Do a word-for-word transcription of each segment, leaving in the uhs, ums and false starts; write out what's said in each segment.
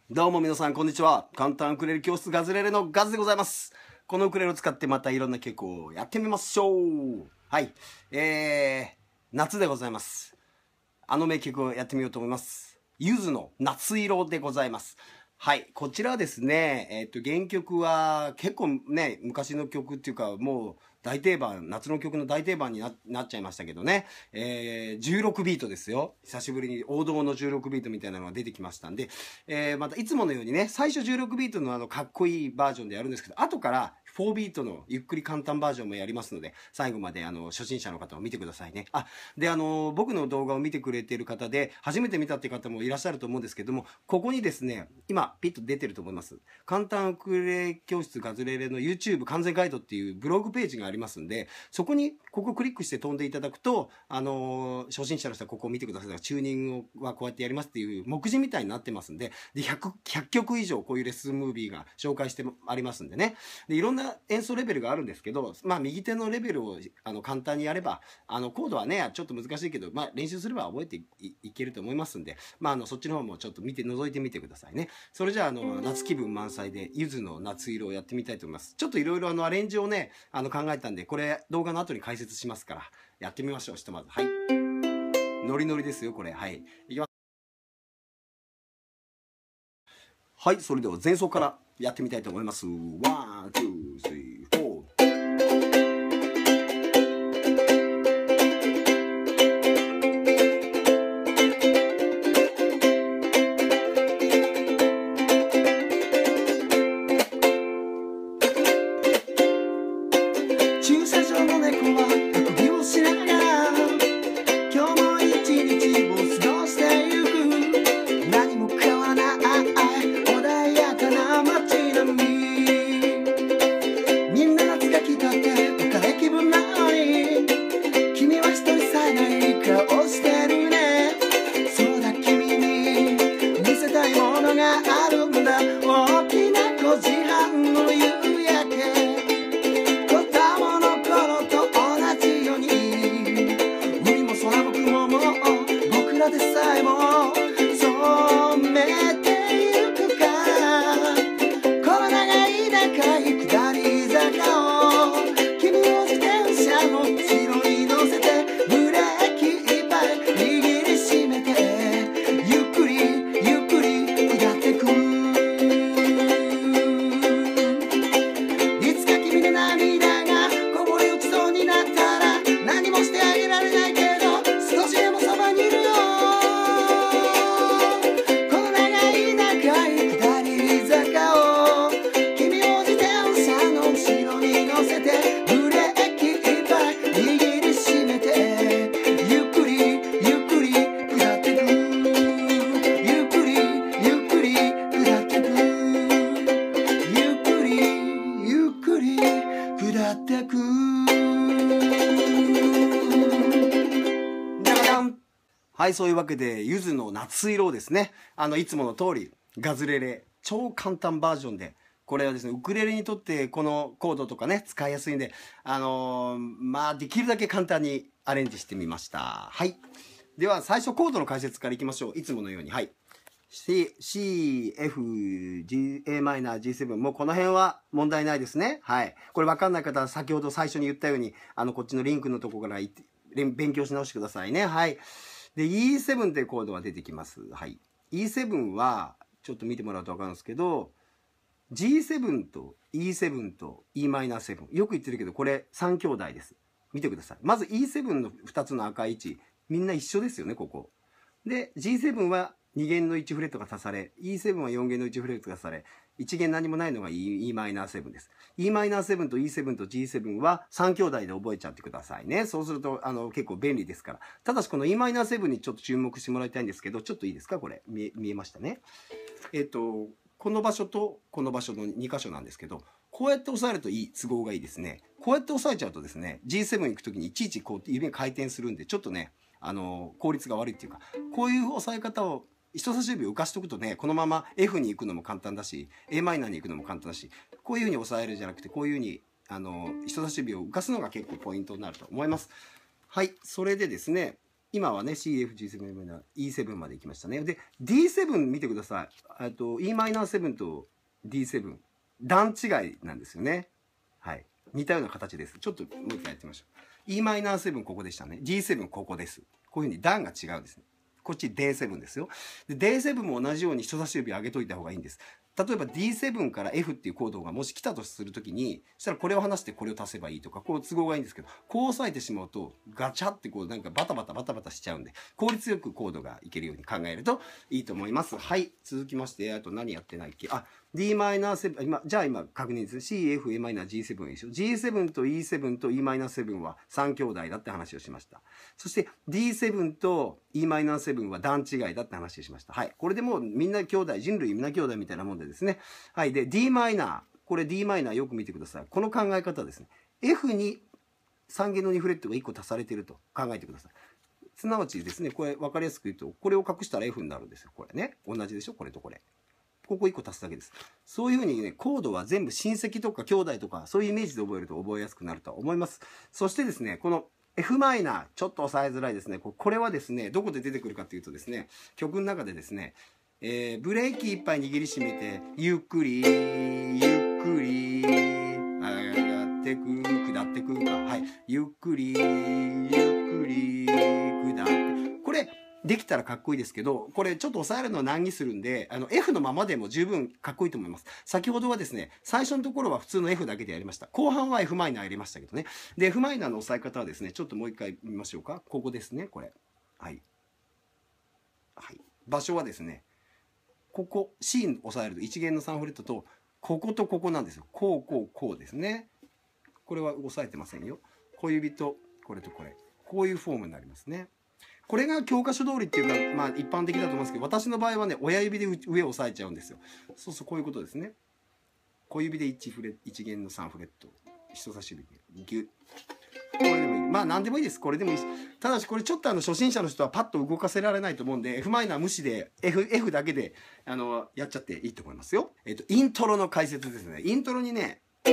どうも皆さんこんにちは。簡単ウクレレ教室ガズレレのガズでございます。このウクレレを使ってまたいろんな曲をやってみましょう。はい。えー、夏でございます。あの名曲をやってみようと思います。ゆずの夏色でございます。はい。こちらはですね、えっと、原曲は結構ね、昔の曲っていうか、もう大定番、夏の曲の大定番に な, なっちゃいましたけどね、えー、じゅうろくビートですよ。久しぶりに王道のじゅうろくビートみたいなのが出てきましたんで、えー、またいつものようにね、最初じゅうろくビートのあの、かっこいいバージョンでやるんですけど、後から、よんビートのゆっくり簡単バージョンもやりますので、最後まであの初心者の方を見てくださいね。あ、であの僕の動画を見てくれている方で初めて見たっていう方もいらっしゃると思うんですけども、ここにですね、今ピッと出てると思います。簡単ウクレレ教室ガズレレの YouTube 完全ガイドっていうブログページがありますんで、そこにここをクリックして飛んでいただくと、あの初心者の人はここを見てください。チューニングはこうやってやりますっていう目次みたいになってますんで、で ひゃく, ひゃっきょく以上こういうレッスンムービーが紹介してありますんでね。でいろんな演奏レベルがあるんですけど、まあ右手のレベルをあの簡単にやれば、あのコードはねちょっと難しいけど、まあ練習すれば覚えて い, いけると思いますんで、まああのそっちの方もちょっと見て覗いてみてくださいね。それじゃああの夏気分満載でゆずの夏色をやってみたいと思います。ちょっといろいろあのアレンジをねあの考えたんで、これ動画の後に解説しますからやってみましょう。ひとまずはい、ノリノリですよこれ。はい、いきます。はい、それでは前奏からやってみたいと思います。ワン、ツー、スリー、フォー。駐車場の猫はあくびをしながら今日も一日を過ごしてゆく。何も変わらない穏やかな街並み。みんな夏が来たって浮かれ気分なのに君は一人さえない顔してるね。そうだ、君に見せたいものがあるんだ。大きなご自販の夕焼け、子供の頃と同じように海も空も雲も僕らでさえも染めてゆくか。この長い長い下り坂を君を自転車の後ろに乗せてブレーキいっぱい握りしめてゆっくりゆっくり下ってく。いつか君の涙がこぼれ落ちそうになったら何もしてあげられないけど少しでもそばにいるよ。この長い長い下り坂を君を自転車の後ろに乗せてブレーキいっぱい握りしめてゆっくりゆっくり下ってく。ゆっくりゆっくり下ってく。ゆっくりゆっくり下ってく。じゃじゃん。はい、そういうわけでゆずの夏色をですね、あのいつもの通りガズレレ超簡単バージョンで、これはですねウクレレにとってこのコードとかね使いやすいんで、あのー、まあできるだけ簡単にアレンジしてみました。はい、では最初コードの解説からいきましょう。いつものように、はい、C、C、F、G、a マイナー、ジーセブン、もうこの辺は問題ないですね。はい。これ分かんない方は先ほど最初に言ったように、あの、こっちのリンクのとこから行って勉強し直してくださいね。はい。で、イーセブン というコードが出てきます。はい。イーセブン は、ちょっと見てもらうと分かるんですけど、ジーセブン と イーセブン と イーマイナーセブン。よく言ってるけど、これさん兄弟です。見てください。まず イーセブン のふたつの赤い位置、みんな一緒ですよね、ここ。で、ジーセブン はに弦のいちフレットが足され、イーセブン はよん弦のいちフレットが足され、いち弦何もないのが イーマイナーセブン です。イーマイナーセブン と イーセブン と ジーセブン はさん兄弟で覚えちゃってくださいね。そうすると、あの、結構便利ですから。ただしこの イーマイナーセブン にちょっと注目してもらいたいんですけど、ちょっといいですかこれ。見え、見えましたね。えっと、この場所とこの場所のに箇所なんですけど、こうやって押さえるといい、都合がいいですね。こうやって押さえちゃうとですね、ジーセブン 行くときにいちいちこう指が回転するんで、ちょっとね、あの、効率が悪いっていうか、こういう押さえ方を人差し指を浮かしとくとね、このまま F に行くのも簡単だし、a マイナーに行くのも簡単だし、こういう風に押さえるじゃなくて、こういう風に、あの、人差し指を浮かすのが結構ポイントになると思います。はい、それでですね、 今はね、シーエフジーセブン、イーセブン まで行きましたね。で、ディーセブン 見てください。あと、イーマイナーセブン と ディーセブン。段違いなんですよね。はい。似たような形です。ちょっともう一回やってみましょう。イーマイナーセブン ここでしたね。ディーセブン ここです。こういうふうに段が違うんですね。こっち ディーセブン ですよ。で、ディーセブン も同じように人差し指を上げといた方がいいんです。例えば ディーセブン から F っていうコードがもし来たとするときに、そしたらこれを離してこれを足せばいいとか、こう都合がいいんですけど、こう押さえてしまうとガチャってこうなんかバタバタバタバタしちゃうんで、効率よくコードがいけるように考えるといいと思います。はい。続きまして、あと何やってないっけ？あ、ディーマイナーセブン、今、じゃあ今確認です。シーエフエーマイナージーセブン でしょ。ジーセブン と イーセブン と イーマイナーセブン はさん兄弟だって話をしました。そして ディーセブン と イーマイナーセブン は段違いだって話をしました。はい。これでもうみんな兄弟、人類みんな兄弟みたいなもんでですね。はい。で、D マイナー。これ D マイナーよく見てください。この考え方ですね。F にさん弦のにフレットがいっこ足されていると考えてください。すなわちですね、これ分かりやすく言うと、これを隠したら F になるんですよ。これね。同じでしょ？これとこれ。ここいっこ足すだけです。そういうふうにね、コードは全部親戚とか兄弟とか、そういうイメージで覚えると覚えやすくなると思います。そしてですね、この F マイナー、ちょっと押さえづらいですね。これはですね、どこで出てくるかというとですね、曲の中でですね、えー、ブレーキいっぱい握りしめて、ゆっくり、ゆっくり、上がってく、下ってくか。はい。ゆっくり、ゆっくり、下って。これ、できたらかっこいいですけど、これちょっと押さえるのは難儀するんで、あの F のままでも十分かっこいいと思います。先ほどはですね、最初のところは普通の F だけでやりました。後半は F マイナー入れましたけどね。で、F マイナーの押さえ方はですね、ちょっともう一回見ましょうか。ここですね、これ。はい。はい。場所はですね、ここ C 押さえるといち弦のさんフレットと、こことここなんですよ。こう、こう、こうですね。これは押さえてませんよ。小指とこれとこれ。こういうフォームになりますね。これが教科書通りっていうか、まあ一般的だと思いますけど、私の場合はね、親指で上を押さえちゃうんですよ。そうそう、こういうことですね。小指でいちフレ、いち弦のさんフレット。人差し指でギュッ。これでもいい。まあ何でもいいです。これでもいいです。ただしこれちょっとあの初心者の人はパッと動かせられないと思うんで、F マイナー無視で F、F だけで、あの、やっちゃっていいと思いますよ。えっと、イントロの解説ですね。イントロにね、ダ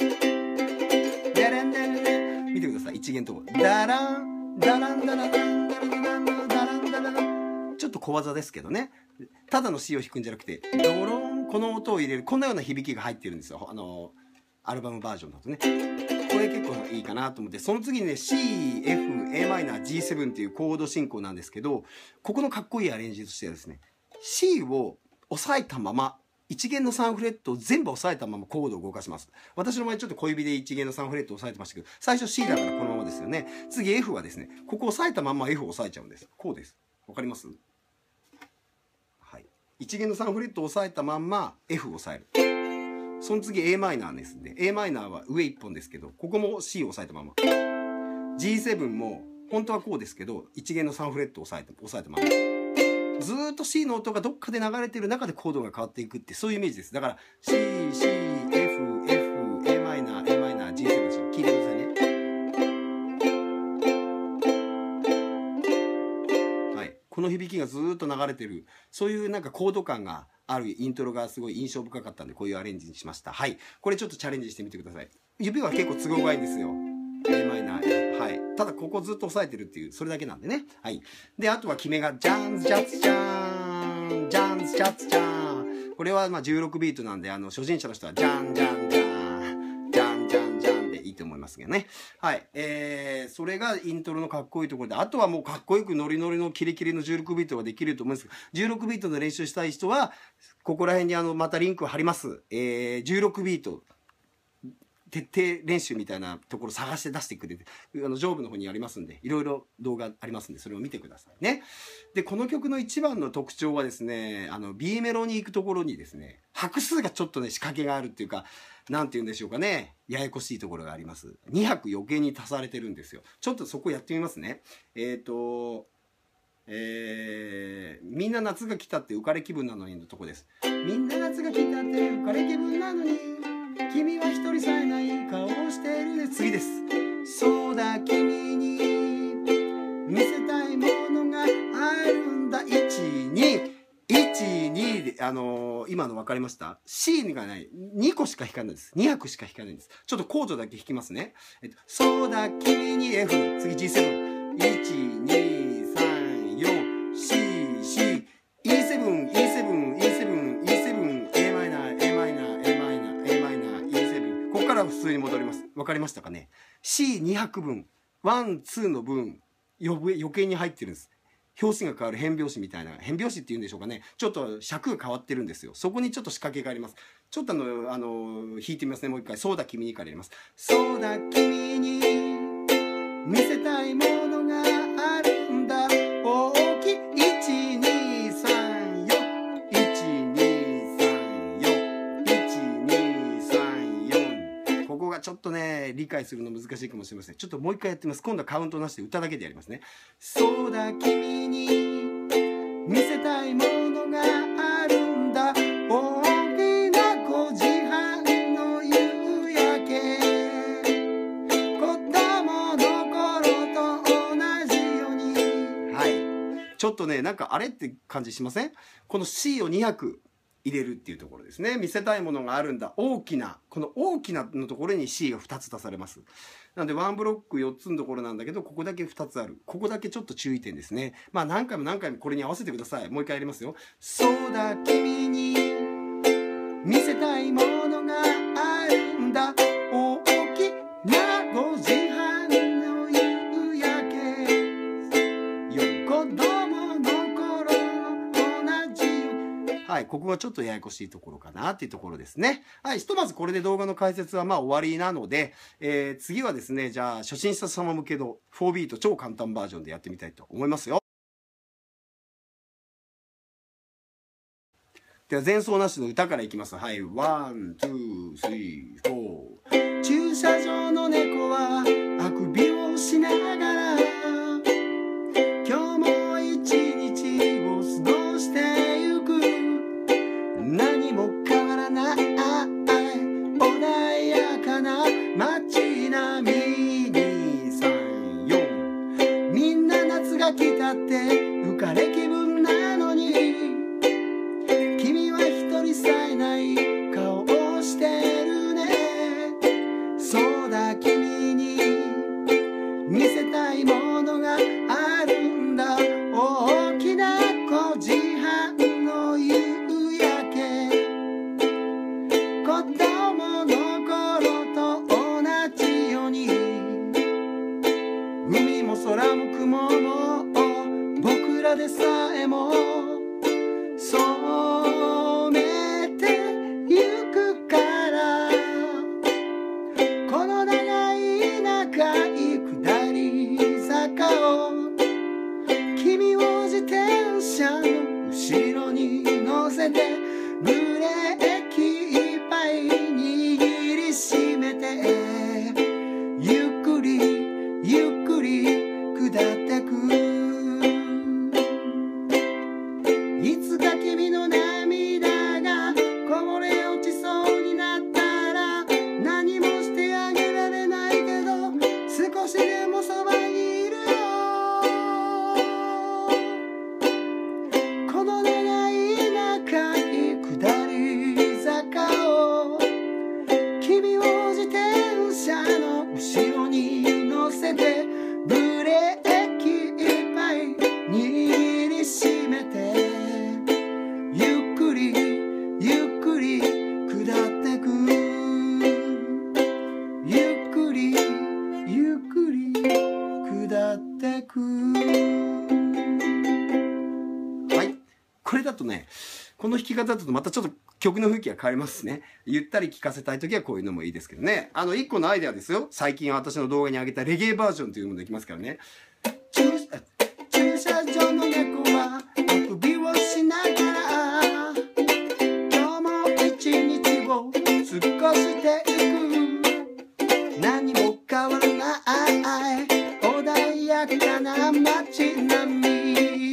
ランダラン、見てください。いち弦とこ。ダラン、ダランダララン、ダランダラン、ダランダララン。ちょっと小技ですけどね。ただの C を弾くんじゃなくて、ドロン、この音を入れる、こんなような響きが入ってるんですよ。あの、アルバムバージョンだとね。これ結構いいかなと思って、その次にね、C、F、エーマイナー、ジーセブン っていうコード進行なんですけど、ここのかっこいいアレンジとしてはですね、C を押さえたまま、いち弦のさんフレットを全部押さえたままコードを動かします。私の場合ちょっと小指でいち弦のさんフレットを押さえてましたけど、最初 C だからこのままですよね。次 F はですね、ここ押さえたまま F を押さえちゃうんです。こうです。わかります？はい。いち弦のさんフレットを押さえたまんま F を押さえる。その次 a マイナーですんで、a マイナーは上いっぽんですけど、ここも C を押さえたまま。ジーセブン も本当はこうですけど、いち弦のさんフレットを押さえて、押さえたまま。ずーっと C の音がどっかで流れてる中でコードが変わっていくって、そういうイメージです。だから C、C、F、F、a マイナー、a マイナー、ジーセブン です。聞いてくださいね。はい。この響きがずーっと流れてる、そういうなんかコード感があるイントロがすごい印象深かったんで、こういうアレンジにしました。はい。これちょっとチャレンジしてみてください。指は結構都合がいいんですよ。a マイナー、はい。ただここずっと押さえてるっていう、それだけなんでね。はい。で、あとは決めが、ジャンズジャツジャーン、ジャンズジャツジャーン。これはまあじゅうろくビートなんで、あの、初心者の人は、ジャンジャンジャン、ジャンジャンジャンでいいと思いますけどね。はい。えー、それがイントロのかっこいいところで、あとはもうかっこよくノリノリのキレキレのじゅうろくビートができると思うんですけど、じゅうろくビートの練習したい人は、ここら辺にあの、またリンクを貼ります。えー、じゅうろくビート。徹底練習みたいなところ探して出してくれて、あの上部の方にありますんで、いろいろ動画ありますんで、それを見てくださいね。で、この曲の一番の特徴はですね、あの B メロに行くところにですね、拍数がちょっとね、仕掛けがあるっていうか、なんて言うんでしょうかね、ややこしいところがあります。に拍余計に足されてるんですよ。ちょっとそこやってみますね。えっと、えー、みんな夏が来たって浮かれ気分なのにのとこです。みんな夏が来たって浮かれ気分なのに、君は一人さえない顔をしてるで、次です。そうだ君に見せたいものがあるんだ。いち、に、いち、にで、あのー、今の分かりました？ C がない。にこしか弾かないです。に拍しか弾かないんです。ちょっとコードだけ弾きますね。えっと、そうだ君に F、次 ジーセブン。いち、に、 かりましたかね。 シーにひゃく 分、ワン、ツーの分、余余計に入ってるんです。表紙が変わる変拍子みたいな、変拍子っていうんでしょうかね。ちょっと尺が変わってるんですよ。そこにちょっと仕掛けがあります。ちょっとあの、あの、弾いてみますね。もう一回。そうだ君にからやります。そうだ君に見せたいものがあるんだ。大きいいちにさんよん、いちにさんよん、いちにさんよん。ここがちょっとね、理解するの難しいかもしれません。ちょっともう一回やってみます。今度はカウントなしで歌だけでやりますね。そうだ君に見せたいものがあるんだ。大きなごじはんの夕焼け。子供の頃と同じように。はい。ちょっとね、なんかあれって感じしません？この シー をにひゃく入れるっていうところですね。見せたいものがあるんだ。大きな。この大きなのところに シー がふたつ出されます。なのでワンブロックよっつのところなんだけど、ここだけふたつある。ここだけちょっと注意点ですね。まあ何回も何回もこれに合わせてください。もう一回やりますよ。そうだ君に見せたいものがあるんだ。大きなごじはんの夕焼け。よ子供の頃の同じ。はい、ここがちょっとややこしいところかなっていうところですね。はい、ひとまずこれで動画の解説はまあ終わりなので、えー、次はですね、じゃあ初心者様向けのフォービート超簡単バージョンでやってみたいと思いますよ。では前奏なしの歌からいきます。はい、ワン、ツー、スリー、フォー。駐車場の猫はあくびをしながら今日も一日を過ごしてゆく。何も変わらない穏やかな街並みにさんよん。みんな夏が来たって浮かれ気分なのに君は一人さえない顔をしてるね。そうだ君に見せたいものがあるんだ。大きなごじはんの夕焼け。子供の頃と同じように海も空も雲も僕らでさえも染めてゆくから。この長い長い下り坂を君を自転車の後ろに乗せてブレーキいっぱい握りしめてゆっくりゆっくり下ってく。いつか君の涙がこぼれ落ちそうになったら何もしてあげられないけど少しでもそばにいるよ。この長い長い下り坂を君を自転車の後ろに乗せてブレーキいっぱい握りしめてゆっくりゆっくり下ってく。ゆっくりゆっくり下ってく。はい、これだとね、この弾き方だとまたちょっと曲の雰囲気が変わりますね。ゆったり聴かせたいときはこういうのもいいですけどね。あの、一個のアイデアですよ。最近私の動画に上げたレゲエバージョンというのもできますからね。駐車場の猫はあくびをしながら今日も一日を過ごしていく。何も変わらない穏やかな街並み。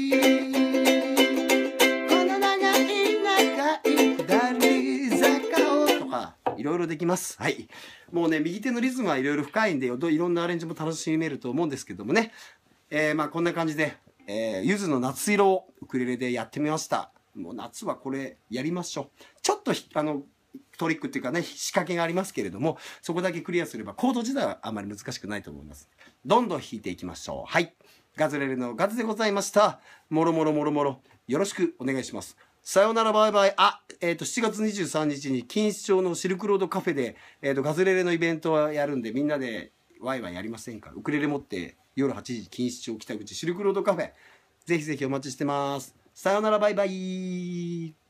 この長い長い下り坂をとかいろいろできます。はい。もうね、右手のリズムはいろいろ深いんで、いろんなアレンジも楽しめると思うんですけどもね。えー、まあこんな感じで、えー、ゆずの夏色をウクレレでやってみました。もう夏はこれやりましょう。ちょっとあのトリックっていうかね、仕掛けがありますけれども、そこだけクリアすればコード自体はあまり難しくないと思います。どんどん弾いていきましょう。はい。ガズレレのガズでございました。もろもろもろもろよろしくお願いします。 さよならバイバイ。あ、えっ、と、しちがつにじゅうさんにちに錦糸町のシルクロードカフェで、えっ、と、ガズレレのイベントをやるんで、みんなでワイワイやりませんか？ウクレレ持って夜はちじ錦糸町北口シルクロードカフェ。ぜひぜひお待ちしてます。さよならバイバイ。